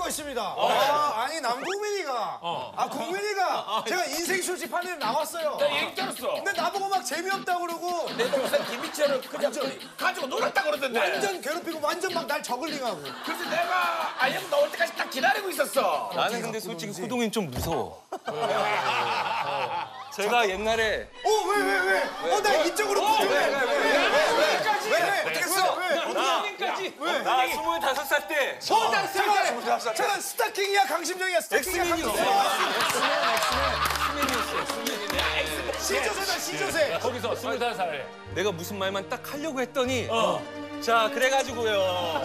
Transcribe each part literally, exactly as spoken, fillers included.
것입니다. 아, 아니 남국민이가 아 국민이가 제가 인생 쇼지 판에 나왔어요. 나 얘기 들었어. 근데 나보고 막 재미없다 그러고 내 동생 김희철을 그냥 가지고 놀았다 그러던데. 완전 괴롭히고 완전 막 날 저글링하고. 그래서 내가 아이엠 나올 때까지 딱 기다리고 있었어. 나는 근데 솔직히 소동이는 좀 무서워. 제가 옛날에 어 왜 왜 왜? 어 나 이쪽으로 붙어. 왜왜왜왜왜까지 왜? 어떻게 했어? 왜? 어디까지? 나 스물다섯 살 때 잠깐 잠깐 잠깐 스타킹이야 강심정이야 스타킹이야 강심정. 시조세다 시조세. 거기서 스물다섯 살에. 내가 무슨 말만 딱 하려고 했더니 자 그래가지고요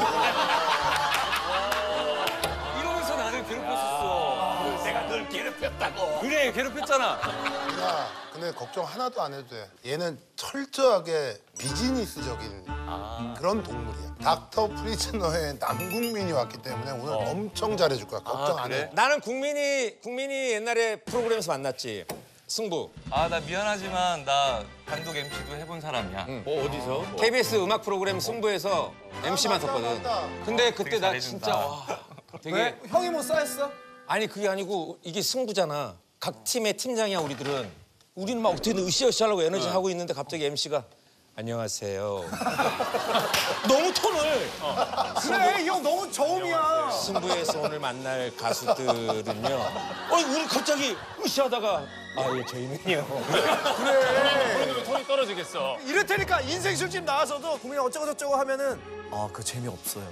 이러면서 나를 괴롭혔었어. 내가 널 괴롭혔다고. 그래 괴롭혔잖아. 야, 근데 걱정 하나도 안 해도 돼. 얘는 철저하게 비즈니스적인 그런 동물이야. 닥터 프리즈너의 남국민이 왔기 때문에 오늘 엄청 잘해줄 거야. 걱정 안 해. 나는 국민이 국민이 옛날에 프로그램에서 만났지. 승부. 아 나 미안하지만 나 단독 엠시도 해본 사람이야. 뭐 어디서? 케이비에스 음악 프로그램 승부에서 엠씨 맡았거든. 근데 그때 되게 나 잘해준다. 진짜 와, 되게 왜? 형이 뭐 쌓였어? 아니 그게 아니고 이게 승부잖아. 각 팀의 팀장이야 우리들은. 우리는 막 어떻게든 으쌰으쌰 하려고 에너지 하고 있는데 갑자기 엠씨가 안녕하세요. 너무 톤을 그래 이 형 너무 저음이야. 승부에서 오늘 만날 가수들은요. 어 우리 갑자기 으쌰하다가 아 예 저희는요. 그러면 톤이 떨어지겠어. 이럴 테니까 인생 술집 나와서도 국민이 어쩌고 저쩌고 하면은 아 그 재미없어요.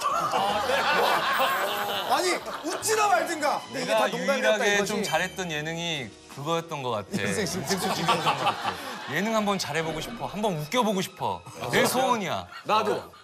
아니 웃지나 말든가. 근데 이게 다 내가 농담이었다 유일하게 이거지. 좀 잘했던 예능이 그거였던 것 같아. 인생 술집 이겼던 것 같아. 예능 한번 잘해보고 싶어. 한번 웃겨보고 싶어. 내 소원이야. 나도.